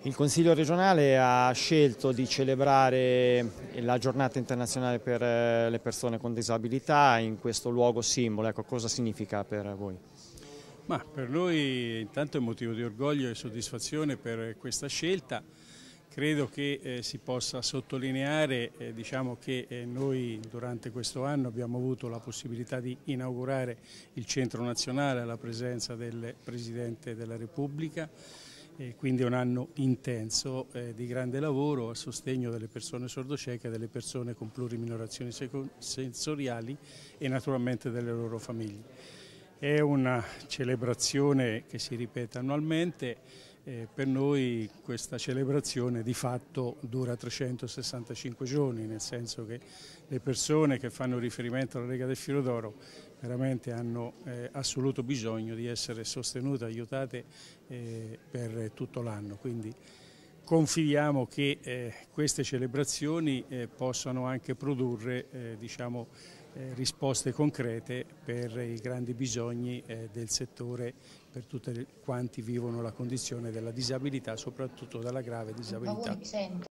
Il Consiglio regionale ha scelto di celebrare la giornata internazionale per le persone con disabilità in questo luogo simbolo. Ecco, cosa significa per voi? Ma per noi intanto è motivo di orgoglio e soddisfazione per questa scelta. Credo che si possa sottolineare diciamo che noi durante questo anno abbiamo avuto la possibilità di inaugurare il Centro Nazionale alla presenza del Presidente della Repubblica. Quindi è un anno intenso di grande lavoro a sostegno delle persone sordocieche e delle persone con pluriminorazioni sensoriali e naturalmente delle loro famiglie. È una celebrazione che si ripete annualmente, per noi questa celebrazione di fatto dura 365 giorni, nel senso che le persone che fanno riferimento alla Lega del Filo d'Oro veramente hanno assoluto bisogno di essere sostenute, aiutate per tutto l'anno. Quindi confidiamo che queste celebrazioni possano anche produrre risposte concrete per i grandi bisogni del settore, per tutti quanti vivono la condizione della disabilità, soprattutto della grave disabilità.